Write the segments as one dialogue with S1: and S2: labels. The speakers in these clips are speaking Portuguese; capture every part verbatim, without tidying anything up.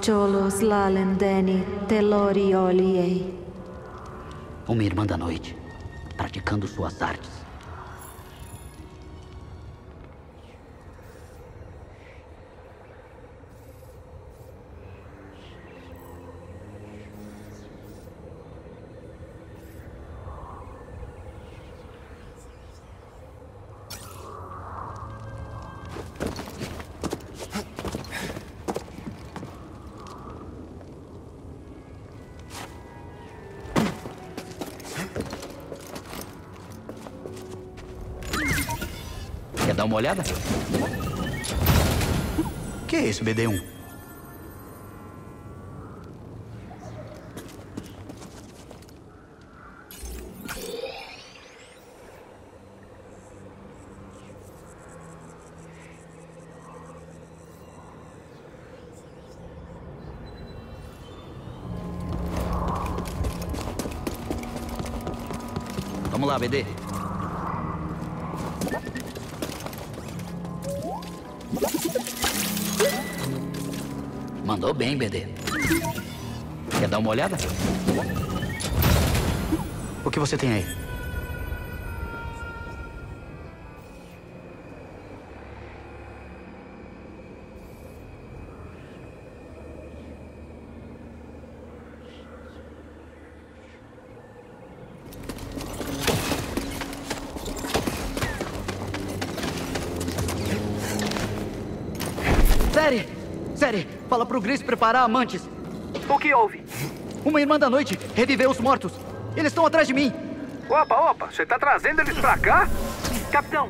S1: Cholos lalendeni telori oliei.
S2: Uma irmã da noite, praticando suas artes. Quer dar uma olhada? Que é isso, B D um? Vamos lá, B D. Mandou bem, B D. Quer dar uma olhada? O que você tem aí? Série! Série! Fala pro Gris preparar amantes.
S3: O que houve?
S2: Uma irmã da noite reviveu os mortos. Eles estão atrás de mim.
S3: Opa, opa, você tá trazendo eles pra cá? Capitão!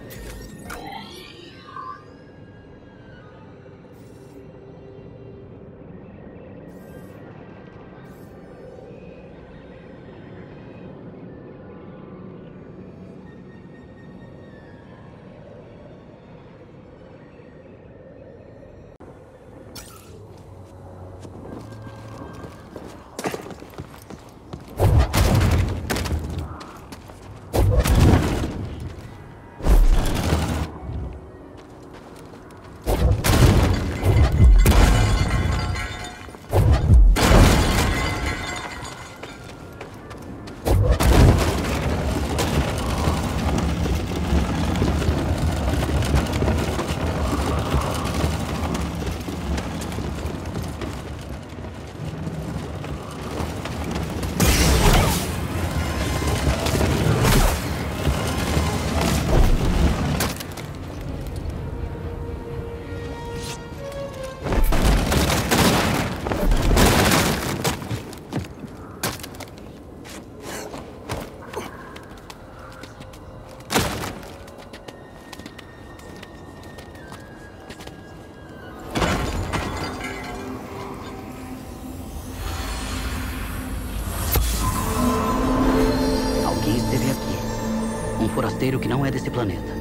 S2: Forasteiro que não é desse planeta.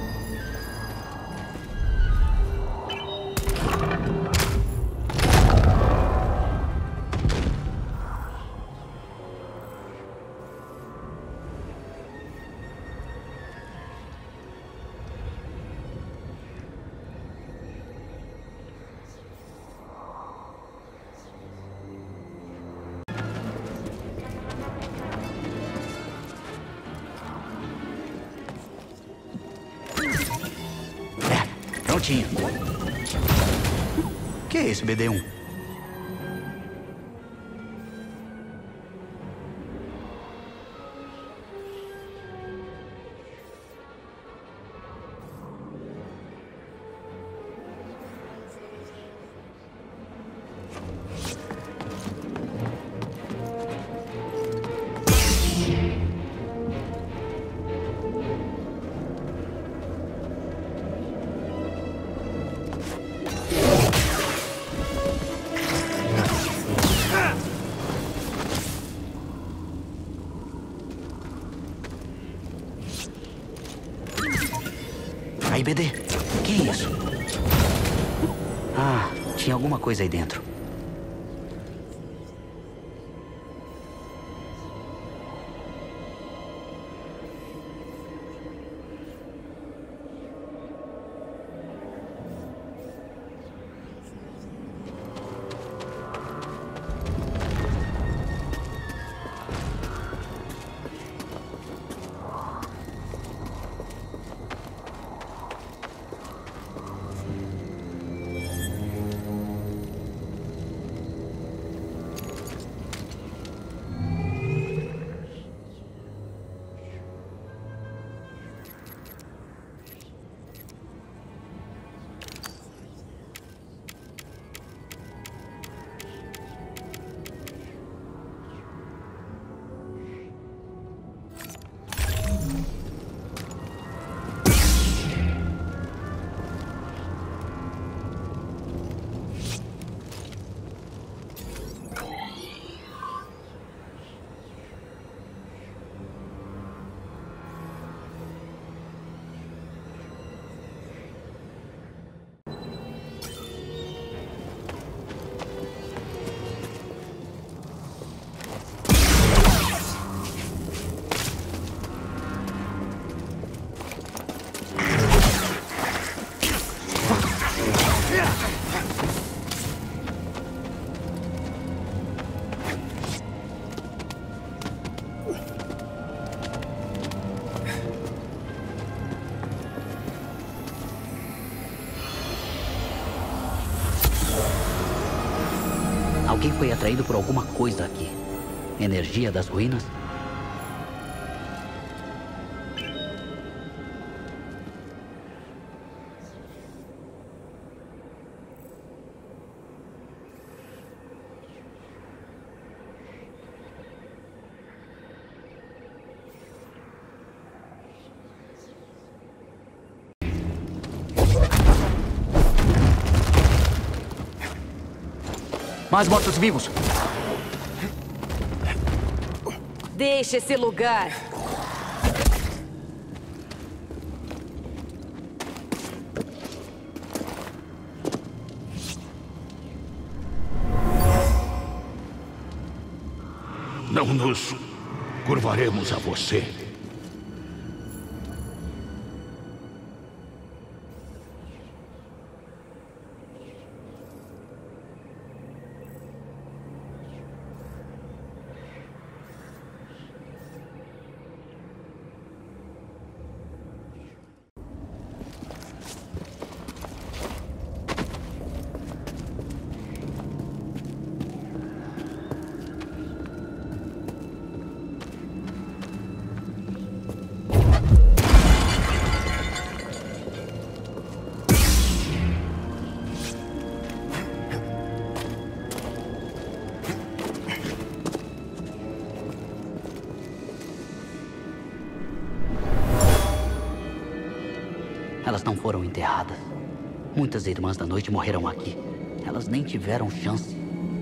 S2: Prontinho. Que é isso, B D um? Aí, B D, que é isso? Ah, tinha alguma coisa aí dentro. Alguém foi atraído por alguma coisa aqui. Energia das ruínas?
S4: Mais mortos-vivos!
S1: Deixe esse lugar.
S5: Não nos curvaremos a você.
S2: Elas não foram enterradas. Muitas irmãs da noite morreram aqui. Elas nem tiveram chance.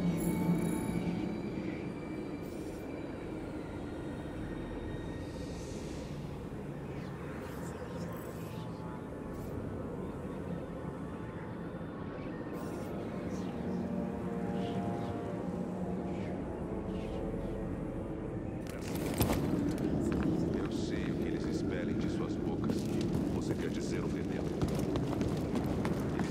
S6: Eu sei o que eles esperem de suas bocas. Você quer dizer o veneno? Eles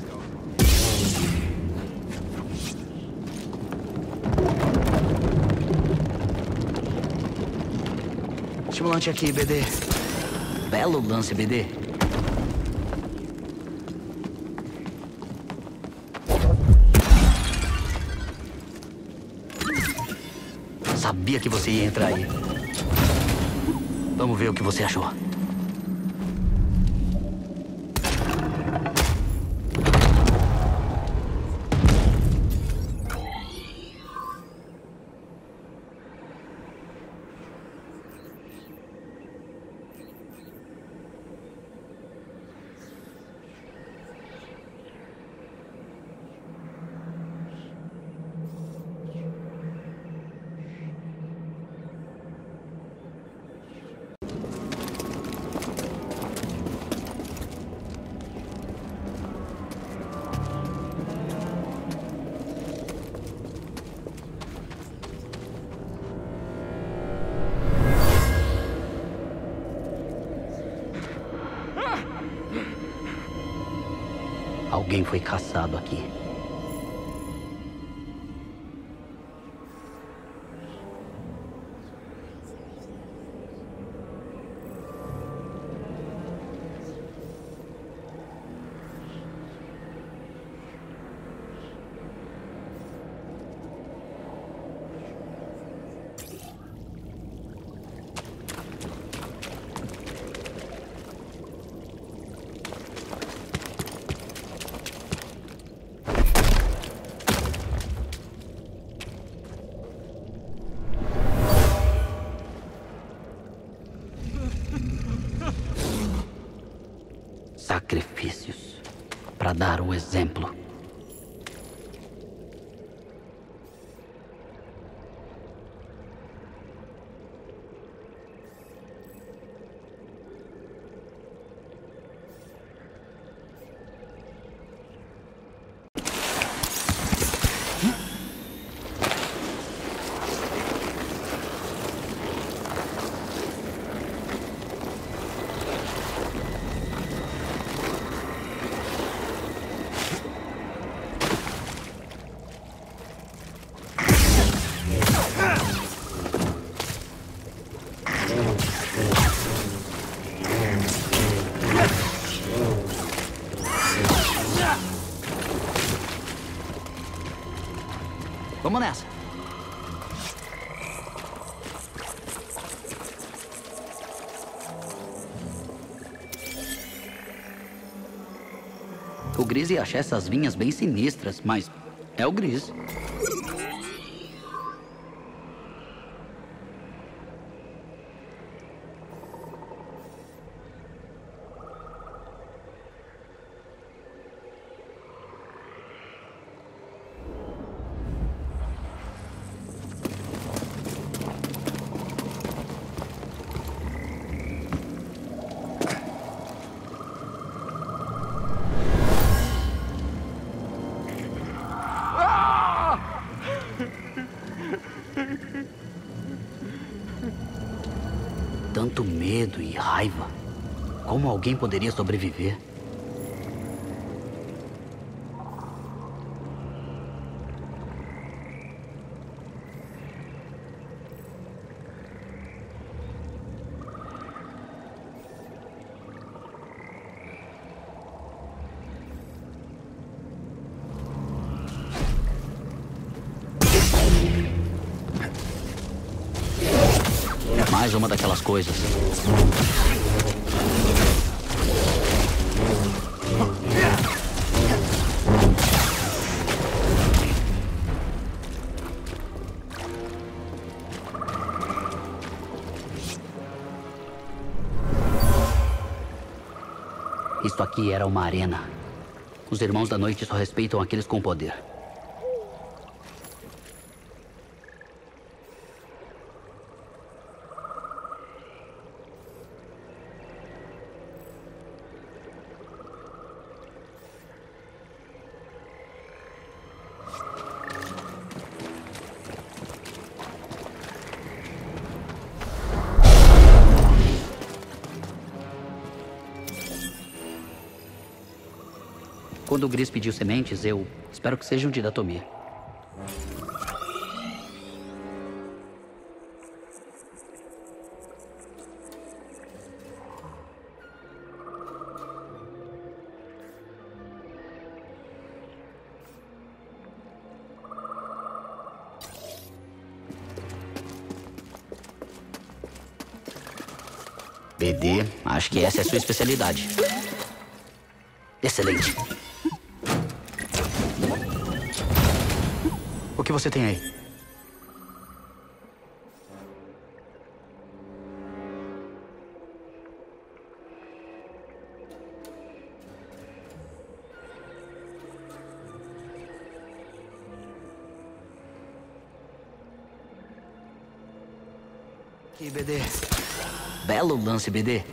S4: Estimulante aqui, B D.
S2: Belo lance, B D. Sabia que você ia entrar aí. Vamos ver o que você achou. Alguém foi caçado aqui. Sacrifícios para dar o exemplo.
S4: Vamos nessa.
S2: O Gris ia achar essas vinhas bem sinistras, mas é o Gris. Tanto medo e raiva. Como alguém poderia sobreviver? Mais uma daquelas coisas. Isso aqui era uma arena. Os Irmãos da Noite só respeitam aqueles com poder. Quando o Gris pediu sementes, eu espero que sejam de Datomir. B D, acho que essa é a sua especialidade. Excelente. O que você tem aí?
S4: E B D.
S2: Belo lance, B D.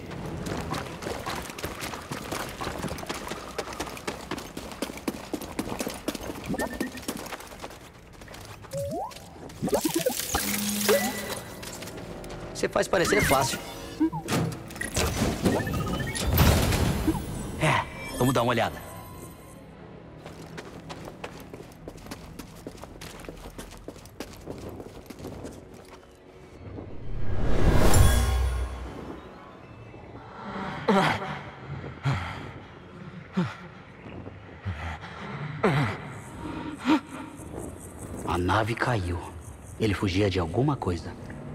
S2: Você faz parecer fácil. É, vamos dar uma olhada. A nave caiu. Ele fugia de alguma coisa.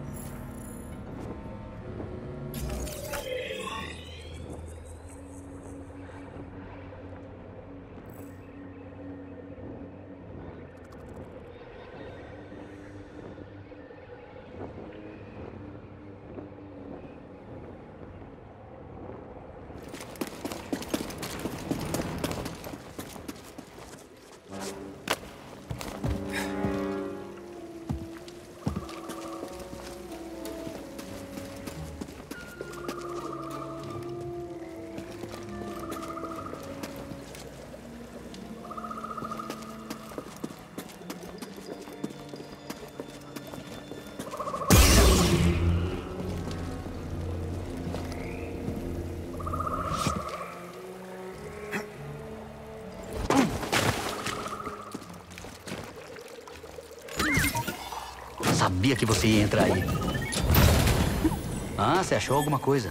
S2: Sabia que você ia entrar aí. Ah, você achou alguma coisa?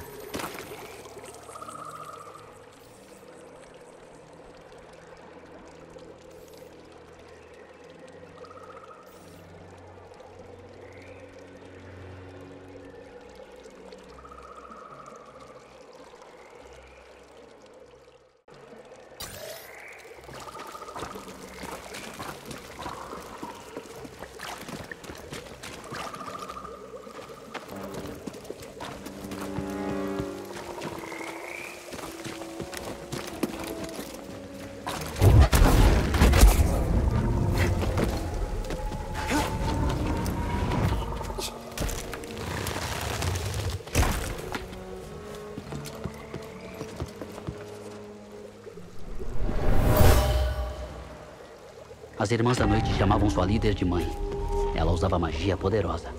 S2: As Irmãs da Noite chamavam sua líder de mãe. Ela usava magia poderosa.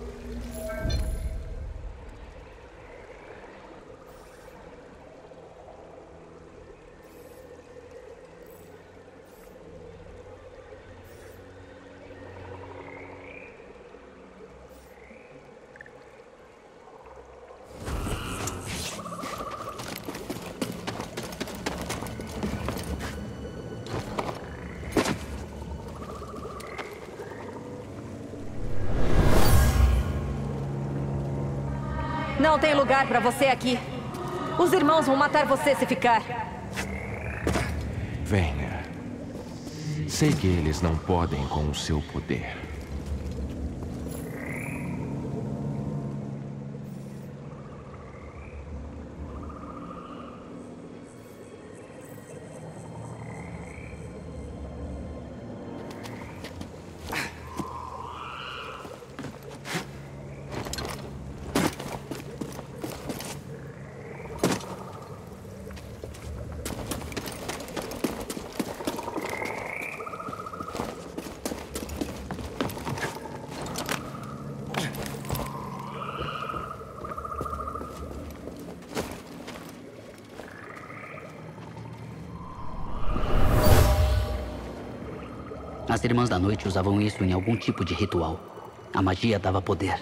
S1: Não tem lugar pra você aqui. Os irmãos vão matar você se ficar.
S6: Venha. Sei que eles não podem com o seu poder.
S2: As Irmãs da Noite usavam isso em algum tipo de ritual. A magia dava poder.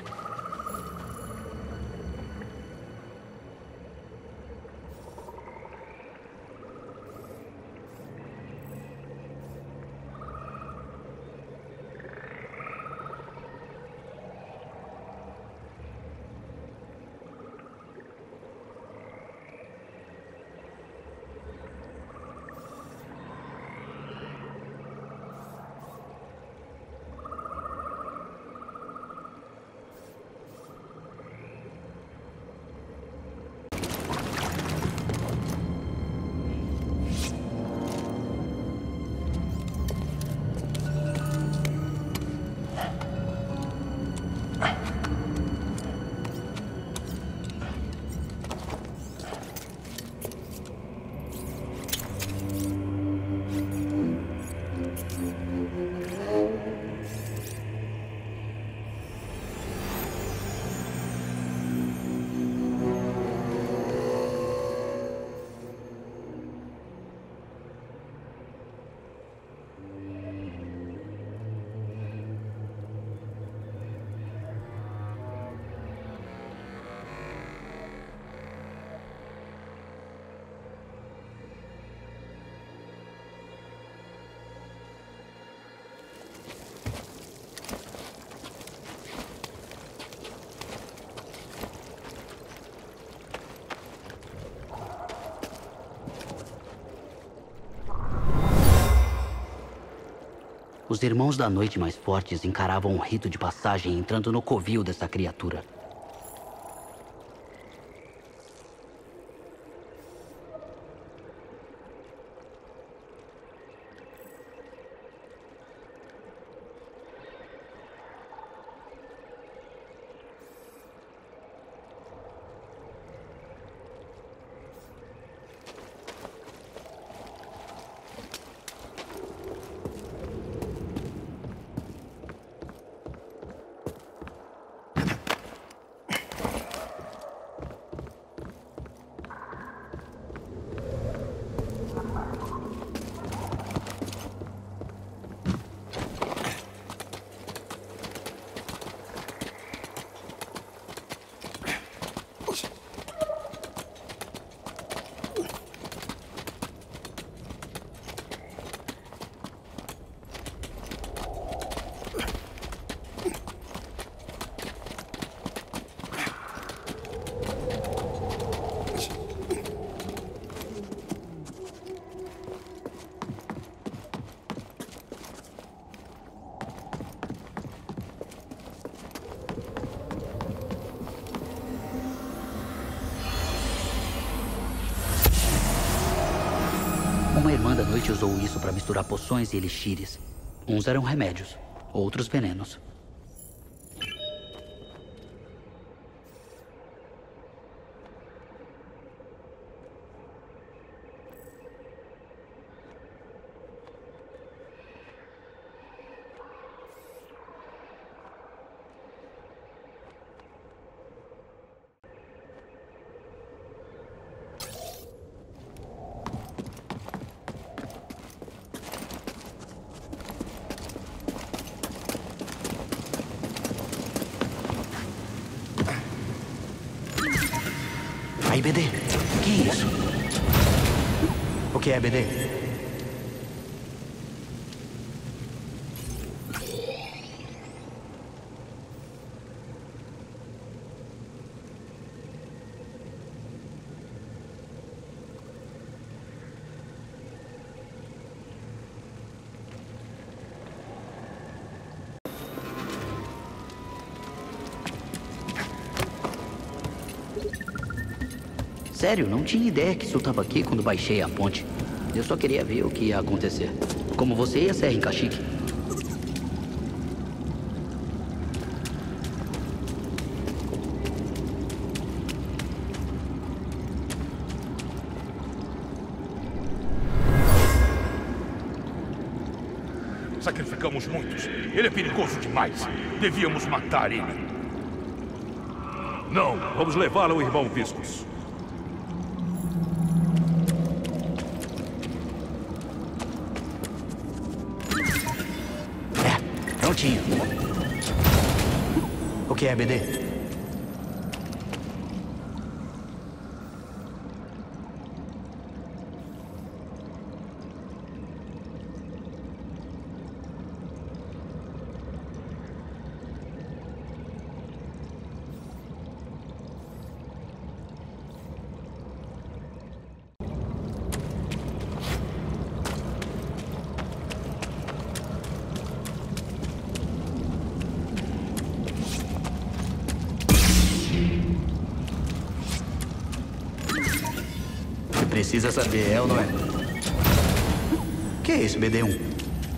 S2: Os Irmãos da Noite mais fortes encaravam um rito de passagem entrando no covil dessa criatura. Uma Irmã da Noite usou isso para misturar poções e elixires. Uns eram remédios, outros venenos.
S4: B D, que é isso? O que é, B D?
S2: Sério, não tinha ideia que isso estava aqui quando baixei a ponte. Eu só queria ver o que ia acontecer. Como você e a Serra em Kashyyyk.
S5: Sacrificamos muitos. Ele é perigoso demais. Devíamos matar ele.
S6: Não, vamos levá-lo ao irmão Viscos.
S4: Prontinho. O que é, B D? Precisa saber, é ou não é? Que é isso, B D um?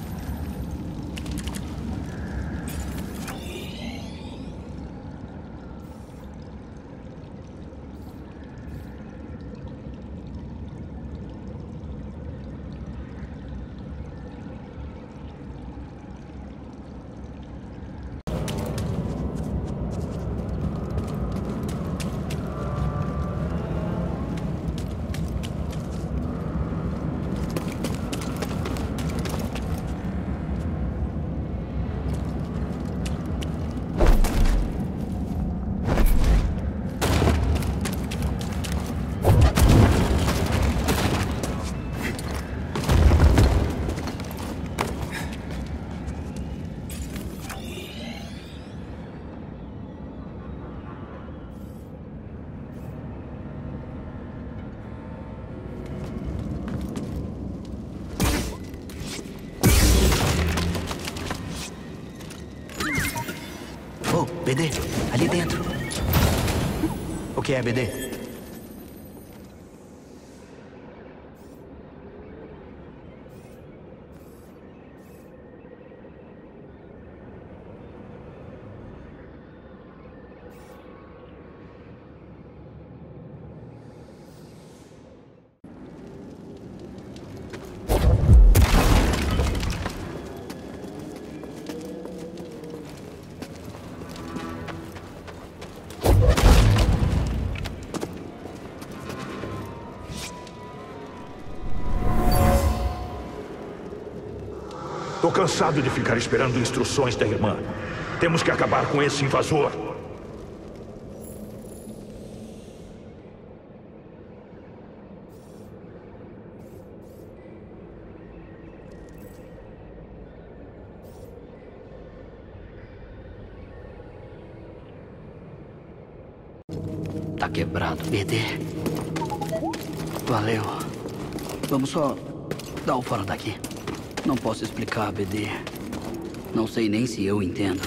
S4: Oh, B D, ali dentro. O que é, B D?
S5: Tô cansado de ficar esperando instruções da irmã. Temos que acabar com esse invasor.
S2: Tá quebrado, B D. Valeu. Vamos só dar o fora daqui. Não posso explicar, B D. Não sei nem se eu entendo.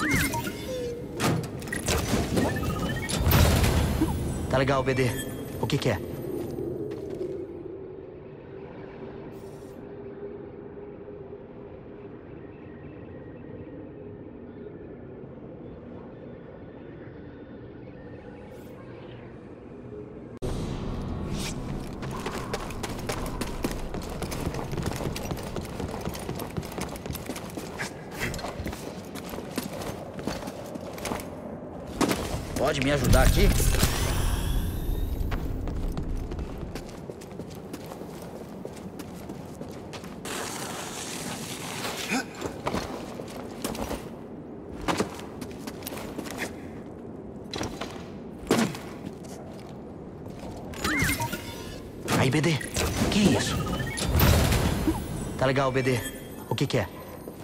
S4: Tá legal, B D. O que que é?
S2: Pode me ajudar aqui?
S4: Ei, B D, que é isso? Tá legal, B D. O que que é?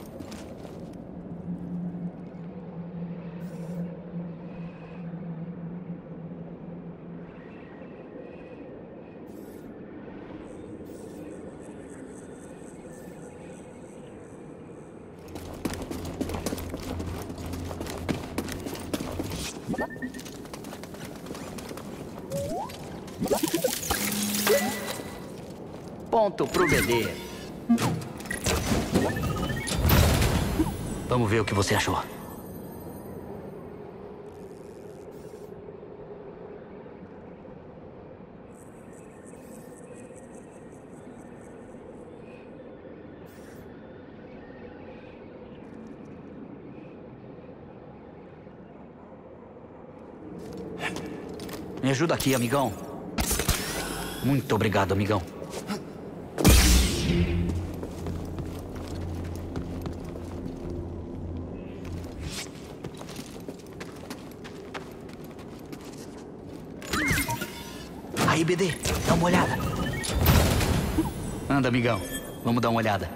S2: Ponto pro B D.
S4: Vamos ver o que você achou. Me ajuda aqui, amigão. Muito obrigado, amigão. Aí, B D, dá uma olhada. Anda, amigão. Vamos dar uma olhada.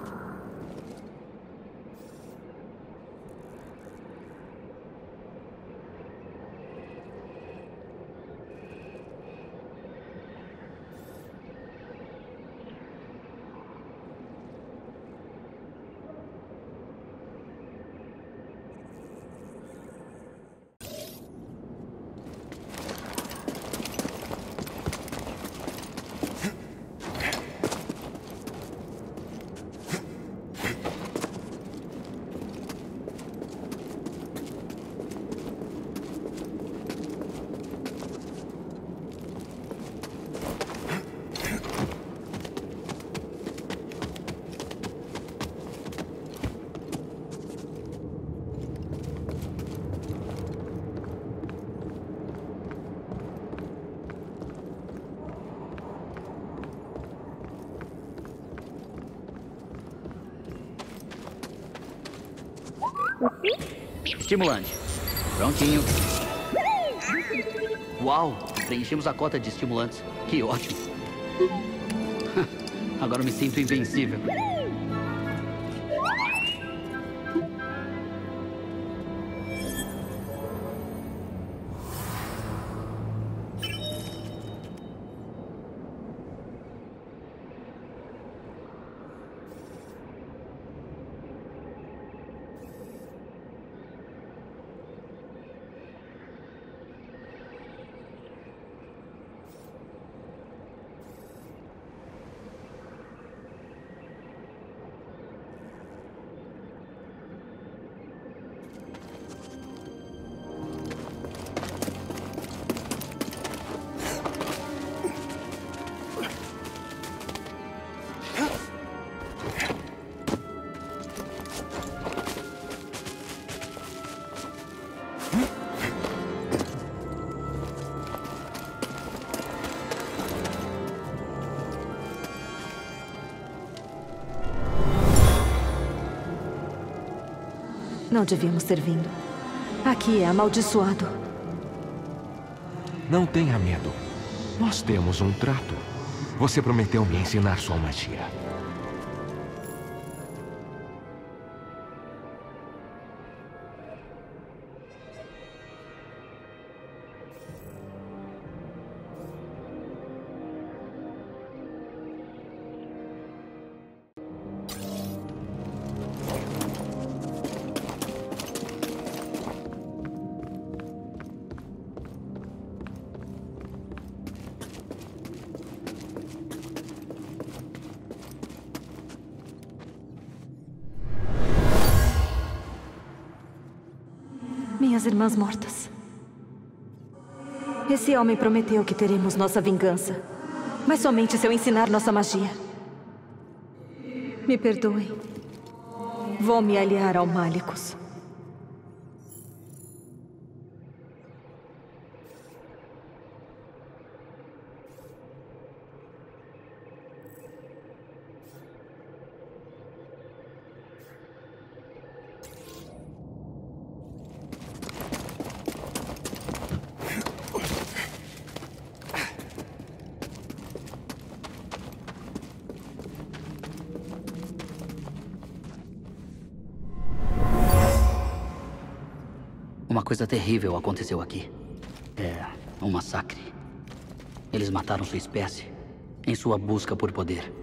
S2: Estimulante. Prontinho. Uau! Preenchemos a cota de estimulantes. Que ótimo. Agora eu me sinto invencível.
S1: Não devíamos ter vindo. Aqui é amaldiçoado.
S7: Não tenha medo. Nós temos um trato. Você prometeu me ensinar sua magia.
S1: Minhas irmãs mortas. Esse homem prometeu que teremos nossa vingança, mas somente se eu ensinar nossa magia. Me perdoem. Vou me aliar ao Malicus.
S2: Uma coisa terrível aconteceu aqui. É um massacre. Eles mataram sua espécie em sua busca por poder.